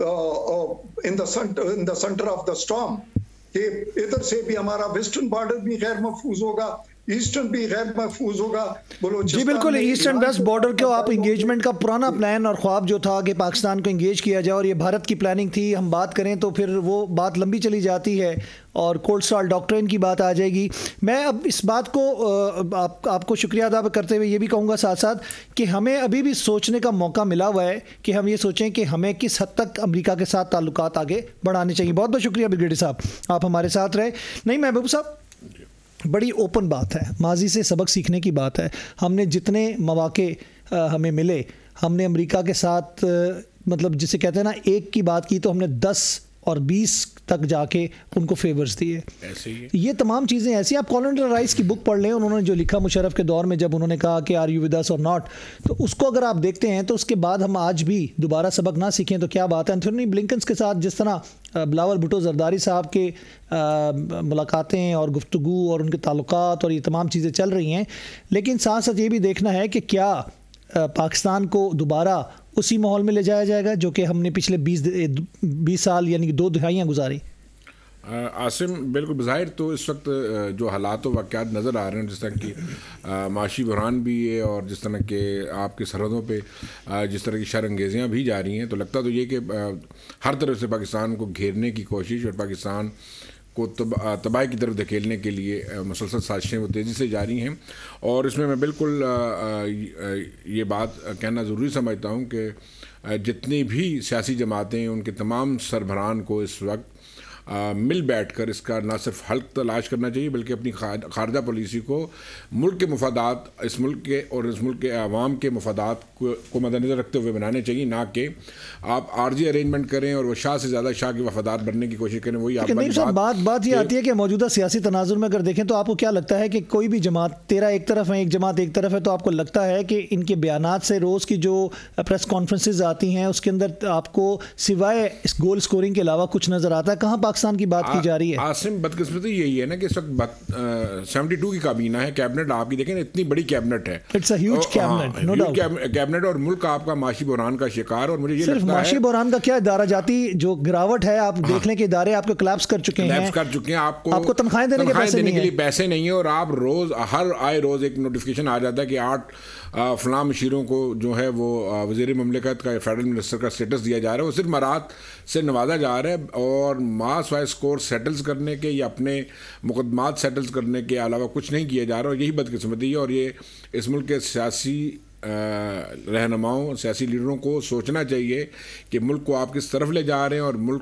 in the centre in the centre of the storm, कि इधर से भी हमारा वेस्टर्न बॉर्डर भी गैर महफूज होगा, ईस्टर्न भी गैर महफूज होगा।
जी बिल्कुल, ईस्टर्न वेस्ट बॉर्डर के आप इंगेजमेंट का पुराना प्लान और ख्वाब जो था कि पाकिस्तान को इंगेज किया जाए, और ये भारत की प्लानिंग थी, हम बात करें तो फिर वो बात लंबी चली जाती है और कोल्ड स्टार डॉक्ट्रिन की बात आ जाएगी। मैं अब इस बात को आप, आपको शुक्रिया अदा करते हुए ये भी कहूँगा साथ साथ कि हमें अभी भी सोचने का मौका मिला हुआ है कि हम ये सोचें कि हमें किस हद तक अमेरिका के साथ ताल्लुकात आगे बढ़ाने चाहिए। बहुत बहुत शुक्रिया ब्रिगेडियर साहब, आप हमारे साथ रहे। नहीं महबूब साहब, बड़ी ओपन बात है, माजी से सबक सीखने की बात है। हमने जितने मौके हमें मिले, हमने अमेरिका के साथ मतलब जिसे कहते हैं ना, एक की बात की तो हमने दस और बीस तक जाके उनको फेवर्स दिए। ऐसे ही ये तमाम चीज़ें ऐसी, आप कॉलोनियल राइस की बुक पढ़ लें, उन्होंने जो लिखा मुशर्रफ के दौर में, जब उन्होंने कहा कि आर यू विद अस और नॉट, तो उसको अगर आप देखते हैं तो उसके बाद हम आज भी दोबारा सबक ना सीखें तो क्या बात है। एंथोनी ब्लिंकन के साथ जिस तरह बिलावल भुट्टो जरदारी साहब के मुलाकातें और गुफ्तगू और उनके ताल्लुकात और ये तमाम चीज़ें चल रही हैं, लेकिन साथ साथ ये भी देखना है कि क्या पाकिस्तान को दोबारा उसी माहौल में ले जाया जाएगा जो कि हमने पिछले बीस बीस साल यानी कि दो दहाइयाँ गुजारी।
आसिम, बिल्कुल बज़ाहिर तो इस वक्त जो हालात व वाक़यात नज़र आ रहे हैं, जिस तरह की माशी बहरान भी है और जिस तरह के आपकी सरहदों पे जिस तरह की शरअंगेज़ियाँ भी जा रही हैं, तो लगता तो ये कि हर तरफ से पाकिस्तान को घेरने की कोशिश और पाकिस्तान को तब तबाही की तरफ धकेलने के लिए मुसलसल साजिशें वो तेज़ी से जारी हैं। और इसमें मैं बिल्कुल ये बात कहना ज़रूरी समझता हूँ कि जितनी भी सियासी जमातें, उनके तमाम सरबराहान को इस वक्त आ, मिल बैठ कर इसका ना सिर्फ हल तलाश करना चाहिए, बल्कि अपनी खारजा पॉलिसी को मुल्क के मफादात, इस मुल्क के और इस मुल्क के आवाम के मफादात को, को मद्देनज़र रखते हुए बनाने चाहिए, ना कि आप आर्जी अरेंजमेंट करें और वह शाह से ज़्यादा शाह के वफादार बनने की कोशिश करें। वही आप
नहीं साहब, बात बात ये आती है कि मौजूदा सियासी तनाजुर में अगर देखें तो आपको क्या लगता है कि कोई भी जमात, तेरह एक तरफ है, एक जमात एक तरफ है, तो आपको लगता है कि इनके बयानात से रोज़ की जो प्रेस कॉन्फ्रेंसेज आती हैं उसके अंदर आपको सिवाय इस गोल स्कोरिंग के अलावा कुछ नज़र आता है? कहाँ पाकिस्तान की बात की जा रही है?
आसिम, बदकिस्मती यही है ना कि इस वक्त सेवेंटी टू की काबीना है, कैबिनेट आपकी देखें इतनी बड़ी कैबिनेट है,
it's a huge cabinet, no doubt
cabinet, और मुल्क आपका माशी बहरान का शिकार। और मुझे ये
सिर्फ माशी बहरान का क्या, इदारा जाती जो गिरावट है, आप देख लें कि इदारे आपके कोलैप्स कर चुके हैं,
कर चुके हैं, आपको
आपको तनख्वाहें देने के पैसे
देने के लिए पैसे नहीं है, और आप रोज हर आए रोज एक नोटिफिकेशन आ जाता है कि आठ फलां मशीरों को जो है वो वज़ीर मुमलिकत का, फेडरल मिनिस्टर का स्टेटस दिया जा रहा है, वो सिर्फ मरात से नवाजा जा रहा है, और मास वाइज स्कोर सेटल्स करने के या अपने मुकदमात सेटल्स करने के अलावा कुछ नहीं किया जा रहा। और यही बदकिस्मती है, और ये इस मुल्क के सियासी रहनुमाओं, सियासी लीडरों को सोचना चाहिए कि मुल्क को आप किस तरफ ले जा रहे हैं, और मुल्क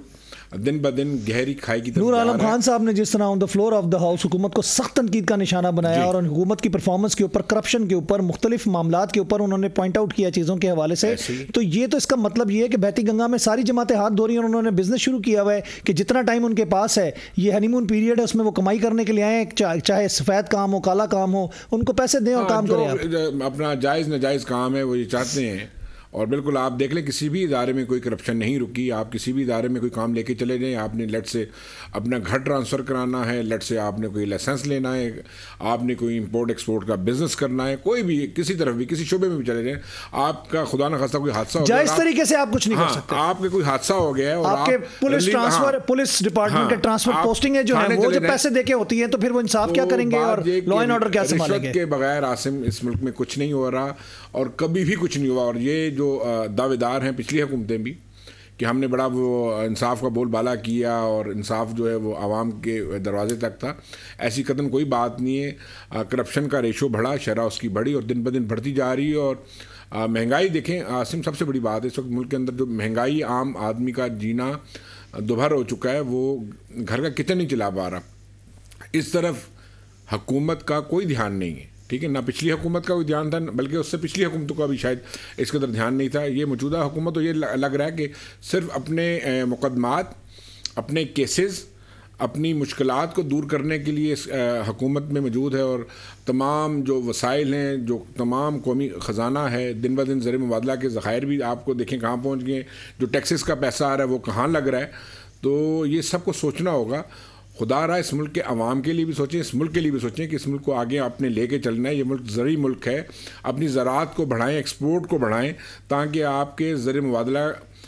दिन ब दिन गहरी खाई की तरफ
नूर
जा
आलम
रहा है।
खान साहब ने जिस तरह on the floor of the house हुकूमत को सख्त तनकीद का निशाना बनाया और हुकूमत की परफॉर्मेंस के ऊपर, करप्शन के ऊपर, मुख्तलिफ मामलात के ऊपर उन्होंने पॉइंट आउट किया चीज़ों के हवाले से, तो ये तो इसका मतलब ये है कि बहती गंगा में सारी जमातें हाथ धो रही हैं और उन्होंने बिजनेस शुरू किया हुआ है कि जितना टाइम उनके पास है, ये हनीमून पीरियड है, उसमें वो कमाई करने के लिए आए, चाहे सफ़ेद काम हो, काला काम हो, उनको पैसे दें और काम करें।
अपना जायज़ नाजायज़ काम है वो ये चाहते हैं। और बिल्कुल आप देख लें किसी भी इदारे में कोई करप्शन नहीं रुकी। आप किसी भी इदारे में कोई काम लेके चले जाएं, आपने लेट से अपना घर ट्रांसफ़र कराना है, लेट से आपने कोई लाइसेंस लेना है, आपने कोई इंपोर्ट एक्सपोर्ट का बिजनेस करना है, कोई भी किसी तरफ भी किसी शोबे में भी चले जाएं, आपका खुदा न खास्ता कोई हादसा हो गया,
इस तरीके से आप कुछ नहीं कर सकते।
आपके कोई हादसा हो गया है और
आपके पुलिस ट्रांसफर, पुलिस डिपार्टमेंट के ट्रांसफर पोस्टिंग जो है वो जब पैसे देके होती है तो फिर वो इंसाफ क्या करेंगे और लॉ एंड ऑर्डर क्या संभालेंगे?
के बगैर आसिम इस मुल्क में कुछ नहीं हो रहा और कभी भी कुछ नहीं हुआ। और ये जो दावेदार हैं पिछली हुकूमतें भी कि हमने बड़ा वो इंसाफ का बोलबाला किया और इंसाफ जो है वो आवाम के दरवाजे तक था, ऐसी कदम कोई बात नहीं है। करप्शन का रेशो बढ़ा, शरह उसकी बढ़ी और दिन ब दिन बढ़ती जा रही है। और महंगाई देखें आसिम, सबसे बड़ी बात है इस वक्त मुल्क के अंदर जो महंगाई, आम आदमी का जीना दोभर हो चुका है, वो घर का किचन नहीं चला पा रहा। इस तरफ हुकूमत का कोई ध्यान नहीं है, ठीक है ना। पिछली हुकूमत का कोई ध्यान था, बल्कि उससे पिछली हुकूमतों का भी शायद इस कदर ध्यान नहीं था। ये मौजूदा हुकूमत तो ये लग रहा है कि सिर्फ अपने मुकदमात, अपने केसेस, अपनी मुश्किलात को दूर करने के लिए इस हुकूमत में मौजूद है। और तमाम जो वसाइल हैं, जो तमाम कौमी ख़जाना है, दिन ब दिन ज़र मुबादला के ज़खायर भी आपको देखें कहाँ पहुँच गए, जो टैक्सेस का पैसा आ रहा है वो कहाँ लग रहा है। तो ये सबको सोचना होगा। खुदा रहा इस मुल्क के अवाम के लिए भी सोचें, इस मुल्क के लिए भी सोचें कि इस मुल्क को आगे आपने लेके चलना है। ये मुल्क ज़रूरी मुल्क है, अपनी ज़राअत को बढ़ाएं, एक्सपोर्ट को बढ़ाएं, ताकि आपके ज़र मुबादला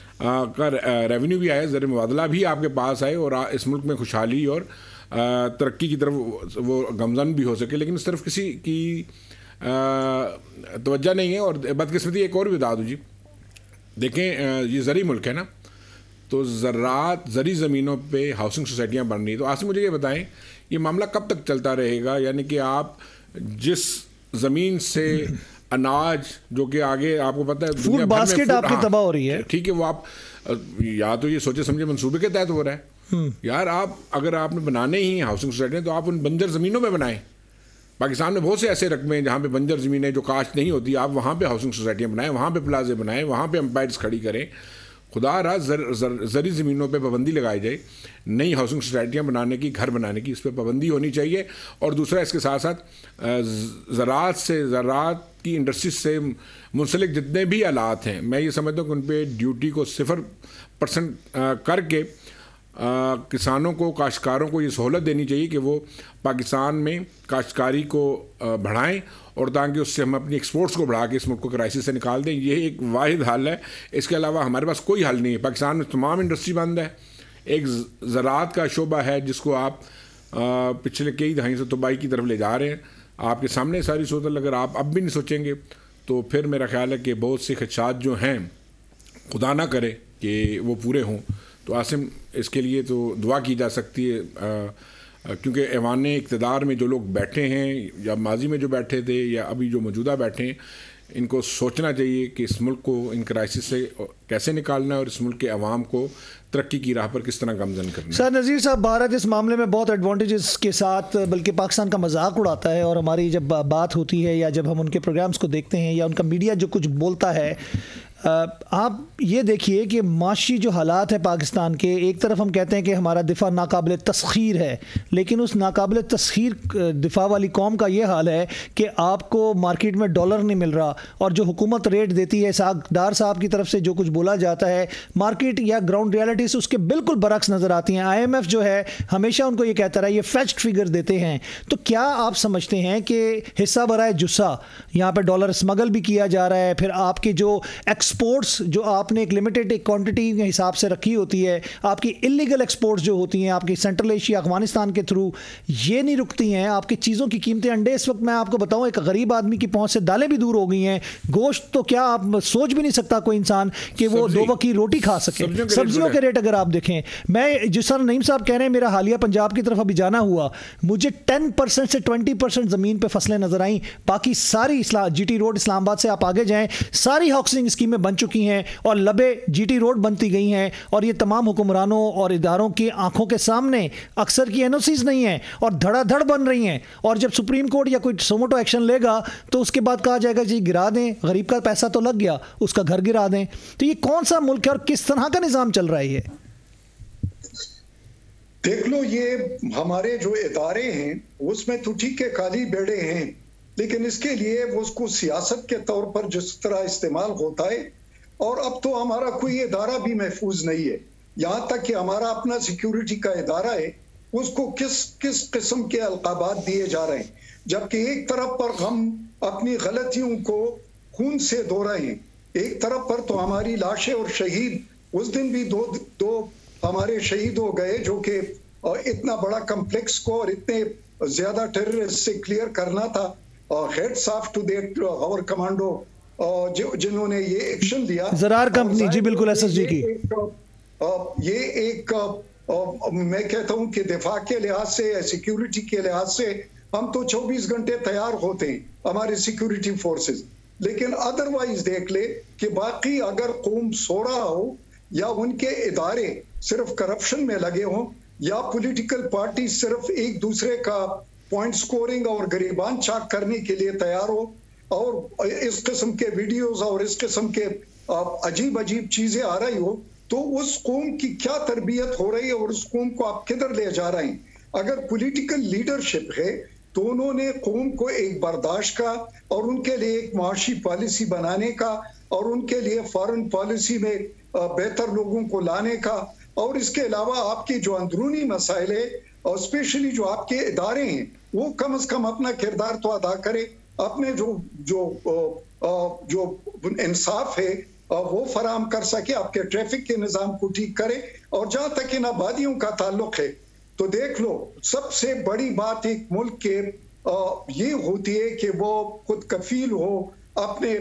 का रेवेन्यू भी आए, ज़र मुबादला भी आपके पास आए और इस मुल्क में खुशहाली और तरक्की की तरफ वो गमज़न भी हो सके। लेकिन इस तरफ किसी की तवज्जो नहीं है। और बदकिस्मती एक और भी बता दूँ जी, देखें ये ज़रूरी मुल्क है ना, तो ज़रात ज़री ज़मीनों पे हाउसिंग सोसाइटियाँ बन रही। तो आसिम मुझे ये बताएं ये मामला कब तक चलता रहेगा? यानी कि आप जिस ज़मीन से अनाज जो कि आगे आपको पता है
फूड बास्केट आपकी हाँ, तबाह हो रही है,
ठीक है, वो आप या तो ये सोचे समझे मंसूबे के तहत हो रहा है। यार आप अगर आपने बनाने ही हाउसिंग सोसाइटियाँ तो आप उन बंजर ज़मीनों में बनाएं। पाकिस्तान में बहुत से ऐसे रकबे हैं जहाँ पे बंजर ज़मीनें जो काश्त नहीं होती, आप वहाँ पे हाउसिंग सोसाइटियाँ बनाएं, वहाँ पे प्लाजे बनाएं, वहाँ पे एम्पायर्स खड़ी करें। खुदा रहा जर, जर, जरी ज़मीनों पे पाबंदी लगाई जाए, नई हाउसिंग सोसाइटियाँ बनाने की, घर बनाने की, इस पर पाबंदी होनी चाहिए। और दूसरा इसके साथ साथ ज़राअत से, ज़राअत की इंडस्ट्री से मुंसलिक जितने भी आलात हैं, मैं ये समझता हूँ कि उन पर ड्यूटी को सिफर परसेंट करके आ, किसानों को, काश्तकारों को ये सहूलत देनी चाहिए कि वो पाकिस्तान में काश्तकारी को बढ़ाएं और ताकि उससे हम अपनी एक्सपोर्ट्स को बढ़ा के इस मुल्क को क्राइसिस से निकाल दें। ये एक वाहिद हल है, इसके अलावा हमारे पास कोई हल नहीं है। पाकिस्तान में तमाम इंडस्ट्री बंद है। एक ज़राअत का शोबा है जिसको आप आ, पिछले कई दहाई से तबाही की तरफ ले जा रहे हैं। आपके सामने सारी सूरत, अगर आप अब भी नहीं सोचेंगे तो फिर मेरा ख्याल है कि बहुत से खदशात जो हैं, खुदा ना करे कि वो पूरे हों। तो आसिम इसके लिए तो दुआ की जा सकती है, आ, क्योंकि ऐवान इक़्तिदार में जो लोग बैठे हैं या माजी में जो बैठे थे या अभी जो मौजूदा बैठे हैं, इनको सोचना चाहिए कि इस मुल्क को इन क्राइसिस से कैसे निकालना है और इस मुल्क के अवाम को तरक्की की राह पर किस तरह गमजन करना है।
सर नज़ीर साहब, भारत इस मामले में बहुत एडवांटेजेस के साथ बल्कि पाकिस्तान का मजाक उड़ाता है और हमारी जब बात होती है या जब हम उनके प्रोग्राम्स को देखते हैं या उनका मीडिया जो कुछ बोलता है, आप ये देखिए कि माशी जो हालात है पाकिस्तान के, एक तरफ हम कहते हैं कि हमारा दिफा नाकाबिल तस्खीर है, लेकिन उस नाकाबिल तस्खीर दिफा वाली कौम का ये हाल है कि आपको मार्केट में डॉलर नहीं मिल रहा और जो हुकूमत रेट देती है, सागदार साहब की तरफ से जो कुछ बोला जाता है, मार्केट या ग्राउंड रियलिटी से उसके बिल्कुल बरक्स नज़र आती हैं। आई एम एफ जो है हमेशा उनको ये कहता रहा, ये फेच्ड फिगर देते हैं। तो क्या आप समझते हैं कि हिस्सा बराए जुस्सा यहाँ पर डॉलर स्मगल भी किया जा रहा है? फिर आपके जो एक्सपोर्ट्स जो आपने एक लिमिटेड एक क्वांटिटी के हिसाब से रखी होती है, आपकी इलीगल एक्सपोर्ट्स जो होती हैं आपकी सेंट्रल एशिया, अफगानिस्तान के थ्रू, ये नहीं रुकती हैं। आपकी चीज़ों की कीमतें, अंडे इस वक्त मैं आपको बताऊं एक गरीब आदमी की पहुंच से दालें भी दूर हो गई हैं। गोश्त तो क्या आप सोच भी नहीं सकता कोई इंसान कि वो दो वक्त की रोटी खा सके। सब्जियों के रेट अगर आप देखें, मैं जिस तरह नईम साहब कह रहे हैं, मेरा हालिया पंजाब की तरफ अभी जाना हुआ, मुझे टेन परसेंट से ट्वेंटी परसेंट ज़मीन पर फसलें नजर आई, बाकी सारी जी टी रोड इस्लामाबाद से आप आगे जाएं, सारी हाउसिंग स्कीमें में बन चुकी हैं और लबे जीटी रोड बनती गई हैं और ये तमाम हुक्मरानों और इदारों की आंखों के सामने अक्सर की एनओसीज नहीं है और धड़ाधड़ बन रही हैं, और जब सुप्रीम कोर्ट या कोई सोमोटो एक्शन लेगा तो उसके बाद कहा जाएगा जी गिरा दें, गरीब का पैसा तो लग गया, उसका घर गिरा दें। तो ये कौन सा मुल्क है और किस तरह का निज़ाम चल रहा है ये?
देख लो, ये हमारे जो इदारे हैं उसमें तो ठीक है काली बेड़े हैं, लेकिन इसके लिए वो उसको सियासत के तौर पर जिस तरह इस्तेमाल होता है, और अब तो हमारा कोई इदारा भी महफूज नहीं है। यहाँ तक कि हमारा अपना सिक्योरिटी का इदारा है, उसको किस किस किस्म के अलकाबात दिए जा रहे हैं, जबकि एक तरफ पर हम अपनी गलतियों को खून से धो रहे हैं, एक तरफ पर तो हमारी लाशें और शहीद, उस दिन भी दो दो हमारे शहीद हो गए जो कि इतना बड़ा कम्प्लेक्स को और इतने ज्यादा टेररिस्ट से क्लियर करना था। Heads off to that our commando जिन्होंने ये एक्शन लिया,
ज़रार कंपनी, जी बिल्कुल, एसएसजी की।
ये एक मैं कहता हूं कि दिफा के लिहाज से या सिक्योरिटी के लिहाज से हम तो चौबीस घंटे तैयार होते हैं हमारे सिक्योरिटी फोर्सेस, लेकिन अदरवाइज देख ले कि बाकी अगर कौम सो रहा हो या उनके इदारे सिर्फ करप्शन में लगे हों या पॉलिटिकल पार्टी सिर्फ एक दूसरे का पॉइंट स्कोरिंग और गरीबान चाक करने के लिए तैयार हो, और इस किस्म के वीडियोस और इस किस्म के अजीब अजीब चीजें आ रही हो, तो उस कौम की क्या तरबियत हो रही है और उस कौम को आप किधर ले जा रहे हैं? अगर पॉलिटिकल लीडरशिप है तो उन्होंने कौम को एक बर्दाश्त का और उनके लिए एक माशी पॉलिसी बनाने का और उनके लिए फॉरेन पॉलिसी में बेहतर लोगों को लाने का, और इसके अलावा आपके जो अंदरूनी मसाइल है और स्पेशली जो आपके इदारे हैं वो कम से कम अपना किरदार तो अदा करे, अपने जो जो जो इंसाफ है वो फराम कर सके, आपके ट्रैफिक के निज़ाम को ठीक करे। और जहाँ तक इन आबादियों का ताल्लुक है तो देख लो, सबसे बड़ी बात एक मुल्क के ये होती है कि वो खुद कफील हो अपने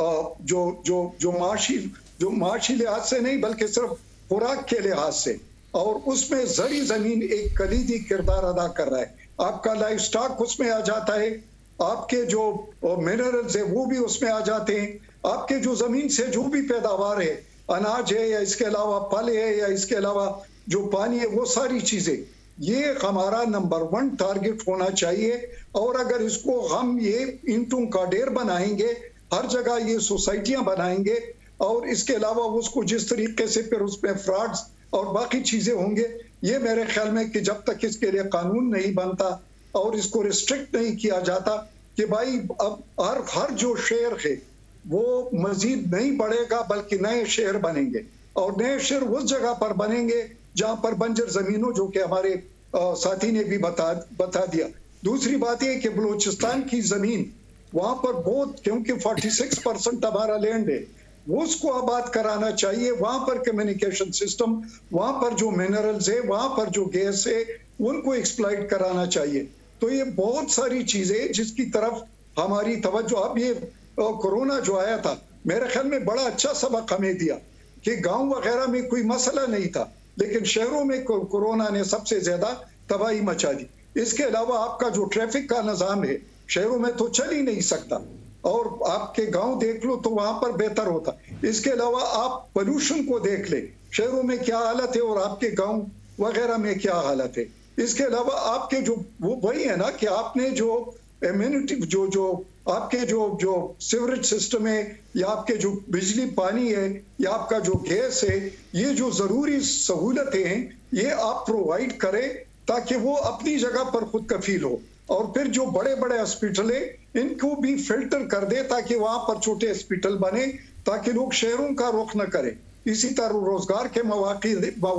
जो जो जो माशी जो माशी लिहाज से नहीं बल्कि सिर्फ खुराक के लिहाज से, और उसमें जरी जमीन एक कलीदी किरदार अदा कर रहा है। आपका लाइफ स्टॉक उसमें आ जाता है, आपके जो मिनरल्स है वो भी उसमें आ जाते हैं, आपके जो जमीन से जो भी पैदावार है, अनाज है या इसके अलावा फल है या इसके अलावा जो पानी है, वो सारी चीजें, ये हमारा नंबर वन टारगेट होना चाहिए। और अगर इसको हम ये ईंटों का ढेर बनाएंगे, हर जगह ये सोसाइटियां बनाएंगे, और इसके अलावा उसको जिस तरीके से फिर उसमें फ्रॉड्स और बाकी चीजें होंगे, ये मेरे ख्याल में कि जब तक इसके लिए कानून नहीं बनता और इसको रिस्ट्रिक्ट नहीं किया जाता कि भाई अब हर हर जो शहर है वो मजीद नहीं बढ़ेगा बल्कि नए शहर बनेंगे, और नए शहर उस जगह पर बनेंगे जहां पर बंजर जमीनों, जो कि हमारे आ, साथी ने भी बता बता दिया। दूसरी बात यह कि बलूचिस्तान की जमीन वहां पर बहुत, क्योंकि छियालीस परसेंट हमारा लैंड है, वो उसको आबाद कराना चाहिए। वहां पर कम्युनिकेशन सिस्टम, वहां पर जो मिनरल्स है, वहां पर जो गैस है, उनको एक्सप्लॉइट कराना चाहिए। तो ये बहुत सारी चीजें जिसकी तरफ हमारी तवज्जो, अब ये कोरोना जो आया था मेरे ख्याल में बड़ा अच्छा सबक हमें दिया कि गांव वगैरह में कोई मसला नहीं था, लेकिन शहरों में कोरोना ने सबसे ज्यादा तबाही मचा दी। इसके अलावा आपका जो ट्रैफिक का निजाम है शहरों में तो चल ही नहीं सकता, और आपके गांव देख लो तो वहां पर बेहतर होता। इसके अलावा आप पोल्यूशन को देख ले, शहरों में क्या हालत है और आपके गांव वगैरह में क्या हालत है। इसके अलावा आपके जो वो वही है ना कि आपने जो इम्यूनिटी जो जो आपके जो जो सीवरेज सिस्टम है या आपके जो बिजली पानी है या आपका जो गैस है, ये जो जरूरी सहूलतें हैं ये आप प्रोवाइड करें ताकि वो अपनी जगह पर खुद कफील हो। और फिर जो बड़े बड़े हॉस्पिटल है इनको भी फिल्टर कर दे ताकि वहां पर छोटे हॉस्पिटल बने ताकि लोग शहरों का रुख न करें। इसी तरह रोजगार के मौके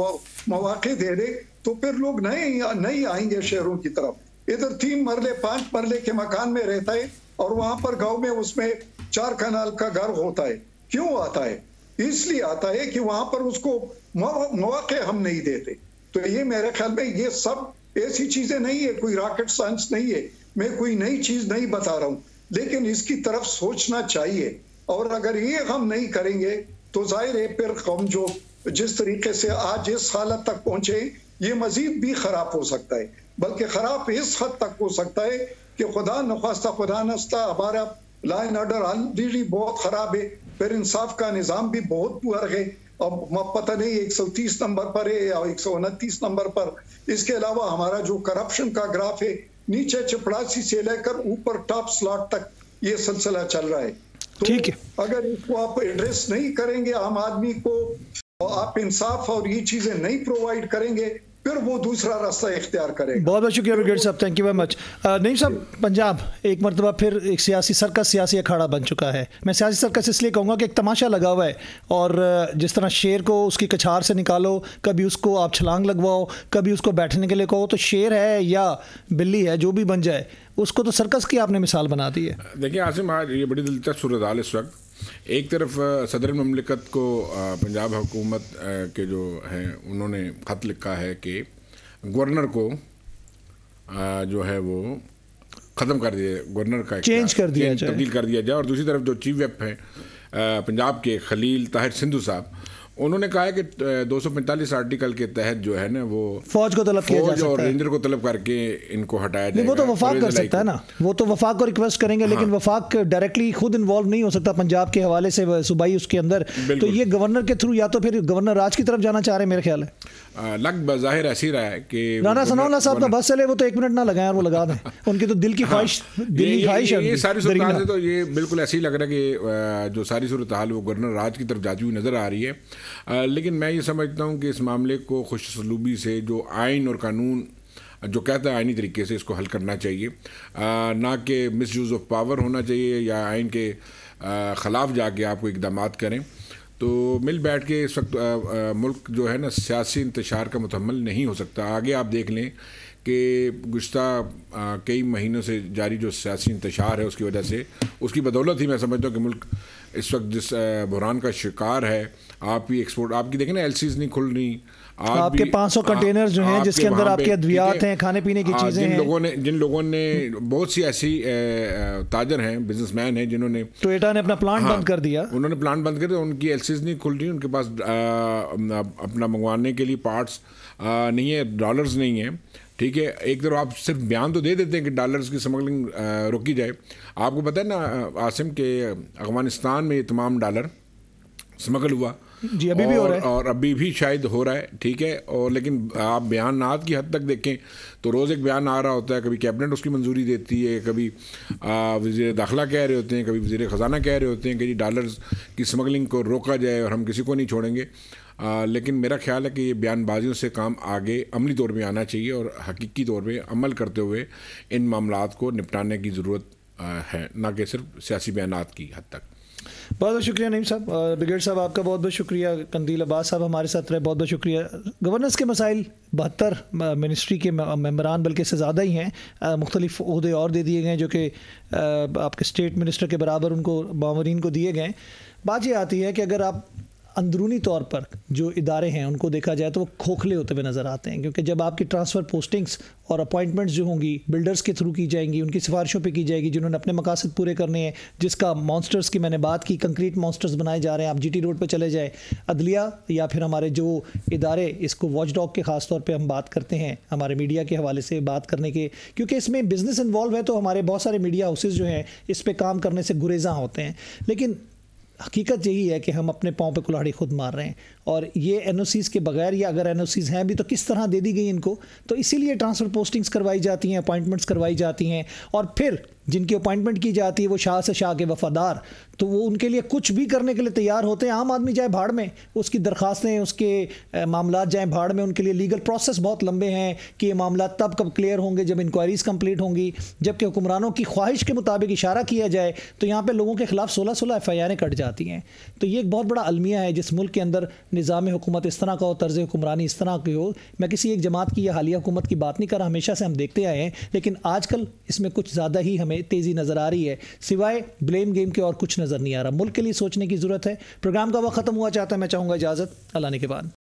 मौके दे दे तो फिर लोग नहीं नहीं आएंगे शहरों की तरफ। इधर तीन मरले पांच मरले के मकान में रहता है और वहां पर गांव में उसमें चार कनाल का घर होता है। क्यों आता है? इसलिए आता है कि वहां पर उसको मौके हम नहीं देते। तो ये मेरे ख्याल में ये सब ऐसी चीजें नहीं है, कोई रॉकेट साइंस नहीं है, मैं कोई नई चीज नहीं बता रहा हूं, लेकिन इसकी तरफ सोचना चाहिए। और अगर ये हम नहीं करेंगे तो जाहिर है फिर हम जो जिस तरीके से आज इस हालत तक पहुंचे ये मजीद भी खराब हो सकता है, बल्कि खराब इस हद तक हो सकता है कि खुदा नख्वास्ता खुदा नस्ता हमारा लाइन ऑर्डर ऑलरेडी बहुत खराब है, फिर इंसाफ का निज़ाम भी बहुत पुअर है, अब पता नहीं एक सौ तीस नंबर पर है या एक सौ उनतीस नंबर पर। इसके अलावा हमारा जो करप्शन का ग्राफ है, नीचे चपड़ासी से लेकर ऊपर टॉप स्लॉट तक ये सिलसिला चल रहा है। तो
ठीक है,
अगर इसको आप एड्रेस नहीं करेंगे आम आदमी को, आप इंसाफ और ये चीजें नहीं प्रोवाइड करेंगे, फिर वो दूसरा रास्ता इख्तियार करेगा।
बहुत बहुत शुक्रिया ब्रिगेड साहब, thank you very much. Naeem साहब, पंजाब एक मरतबा फिर एक सियासी सर्कस, सियासी अखाड़ा बन चुका है। मैं सियासी सर्कस इसलिए कहूँगा कि एक तमाशा लगा हुआ है, और जिस तरह शेर को उसकी कछार से निकालो, कभी उसको आप छलांग लगवाओ, कभी उसको बैठने के लिए कहो, तो शेर है या बिल्ली है जो भी बन जाए, उसको तो सर्कस की आपने मिसाल बना दी है।
देखिए आसिम, आज ये बड़ी दिलचस्प सूरत हाल इस वक्त। एक तरफ सदर ममलिकत को पंजाब हुकूमत के जो हैं उन्होंने ख़त लिखा है कि गवर्नर को जो है वो ख़त्म कर दिया, गवर्नर का
चेंज कर दिया जाए,
तब्दील कर दिया जाए। और दूसरी तरफ जो चीफ व्हिप हैं पंजाब के खलील ताहिर सिंधु साहब, उन्होंने कहा है कि दो सौ पैंतालीस आर्टिकल के तहत जो है ना वो
फौज को तलब किया जा सकता है,
और रेंजर को तलब करके इनको हटाया जाएगा।
वो तो वफाक कर सकता है ना, वो तो वफाक को रिक्वेस्ट करेंगे, लेकिन हाँ। वफाक डायरेक्टली खुद इन्वॉल्व नहीं हो सकता पंजाब के हवाले से सूबाई उसके अंदर, तो ये गवर्नर के थ्रू या तो फिर गवर्नर राज की तरफ जाना चाह रहे हैं, मेरे ख्याल है।
लग बज़ाहिर ऐसी रहा है कि
राना सनाउल्लाह साहब का बस चले, वो तो एक मिनट ना लगाए और वो लगा दें, उनकी तो दिल की ख्वाहिश, दिल की ख्वाहिश है।
ये सारी सूरत से तो ये बिल्कुल ऐसे ही लग रहा है कि जो सारी सूरत हाल वो गवर्नर राज की तरफ जाती हुई नजर आ रही है। लेकिन मैं ये समझता हूँ कि इस मामले को खुशसलूबी से, जो आइन और कानून जो कहता है आइनी तरीके से इसको हल करना चाहिए, ना कि मिस यूज़ ऑफ पावर होना चाहिए या आइन के ख़िलाफ़ जाके आपको इक़दाम करें। तो मिल बैठ के इस वक्त मुल्क जो है ना सियासी इंतशार का मुतहम्मिल नहीं हो सकता। आगे आप देख लें कि गुज़िश्ता कई महीनों से जारी जो सियासी इंतशार है उसकी वजह से, उसकी बदौलत ही मैं समझता हूँ कि मुल्क इस वक्त जिस बहरान का शिकार है। आप ही एक्सपोर्ट आपकी देखें ना, एलसीज नहीं खुल रही, आप
आपके पाँच सौ कंटेनर जो हैं जिसके अंदर आपके अद्वियात हैं, खाने पीने की चीज़ें हैं।
जिन लोगों ने जिन लोगों ने बहुत सी ऐसी ताजर हैं, बिजनेसमैन हैं जिन्होंने,
टोयोटा ने अपना प्लांट
हाँ,
बंद कर दिया,
उन्होंने प्लांट बंद कर दिया, उनकी एलसीज नहीं खुल रही, उनके पास अपना मंगवाने के लिए पार्ट्स नहीं है, डॉलर्स नहीं है। ठीक है, एक तरफ आप सिर्फ बयान तो दे देते हैं कि डॉलर्स की स्मगलिंग रोकी जाए। आपको पता है ना आसिम के अफगानिस्तान में ये तमाम डॉलर स्मगल हुआ
जी, अभी भी हो रहा है
और अभी भी शायद हो रहा है। ठीक है, और लेकिन आप बयानात की हद तक देखें तो रोज़ एक बयान आ रहा होता है, कभी कैबिनेट उसकी मंजूरी देती है, कभी वज़ीर दाखिला कह रहे होते हैं, कभी वज़ीर ख़जाना कह रहे होते हैं कि जी डॉलर्स की स्मगलिंग को रोका जाए और हम किसी को नहीं छोड़ेंगे। आ, लेकिन मेरा ख्याल है कि ये बयानबाजियों से काम आगे अमली तौर पे आना चाहिए और हकीकी तौर पे अमल करते हुए इन मामलात को निपटाने की ज़रूरत है, ना कि सिर्फ सियासी बयानात की हद तक।
बहुत बहुत शुक्रिया नईम साहब। ब्रिगेड साहब आपका बहुत बहुत शुक्रिया। कंदील अब्बास साहब हमारे साथ रहे, बहुत बहुत शुक्रिया। गवर्नेंस के मसाइल बहत्तर मिनिस्ट्री के मेंबरान बल्कि से ज़्यादा ही हैं, मुख्तलिफ ओहदे और दे दिए गए जो कि आपके स्टेट मिनिस्टर के बराबर उनको मामरीन को दिए गए। बात ये आती है कि अगर आप अंदरूनी तौर पर जो इदारे हैं उनको देखा जाए तो वो खोखले होते हुए नज़र आते हैं, क्योंकि जब आपकी ट्रांसफ़र पोस्टिंग्स और अपॉइंटमेंट्स जो होंगी बिल्डर्स के थ्रू की जाएंगी, उनकी सिफारिशों पे की जाएगी जिन्होंने अपने मकासद पूरे करने हैं, जिसका मॉन्स्टर्स की मैंने बात की, कंक्रीट मॉन्स्टर्स बनाए जा रहे हैं। आप जीटी रोड पे चले जाए, अदलिया या फिर हमारे जो इदारे, इसको वॉच डॉग के ख़ास तौर पे हम बात करते हैं, हमारे मीडिया के हवाले से बात करने के, क्योंकि इसमें बिज़नेस इन्वॉल्व है तो हमारे बहुत सारे मीडिया हाउसेज़ जो हैं इस पर काम करने से गुरेज़ा होते हैं। लेकिन हकीकत यही है कि हम अपने पाँव पे कुल्हाड़ी खुद मार रहे हैं, और ये एनओसीज़ के बगैर, या अगर एनओसीज़ हैं भी तो किस तरह दे दी गई इनको, तो इसीलिए ट्रांसफ़र पोस्टिंग्स करवाई जाती हैं, अपॉइंटमेंट्स करवाई जाती हैं, और फिर जिनकी अपॉइंटमेंट की जाती है वो शाह से शाह के वफादार, तो वो उनके लिए कुछ भी करने के लिए तैयार होते हैं। आम आदमी जाए भाड़ में, उसकी दरख्वास्तें, उसके मामला जाए भाड़ में, उनके लिए लीगल प्रोसेस बहुत लंबे हैं कि ये मामला तब कब क्लियर होंगे जब इंक्वायरीज़ कंप्लीट होंगी। जबकि हुक्मरानों की ख्वाहिश के मुताबिक इशारा किया जाए तो यहाँ पे लोगों के खिलाफ सोलह सोलह एफ आई आरें कट जाती हैं। तो ये एक बहुत बड़ा अलमिया है जिस मुल्क के अंदर निज़ाम हुकूमत इस तरह का हो, तर्ज़ हुक्मरानी इस तरह की हो। मैं किसी एक जमात की या हालिया हुकूमत की बात नहीं कर रहा, हमेशा से हम देखते आए हैं, लेकिन आजकल इसमें कुछ ज़्यादा ही हमें तेज़ी नज़र आ रही है। सिवाय ब्लेम गेम के और कुछ नज़र नहीं आ रहा। मुल्क के लिए सोचने की ज़रूरत है। प्रोग्राम का वक्त ख़त्म हुआ, चाहता है मैं चाहूँगा इजाज़त, अल्लाह ने के बाद।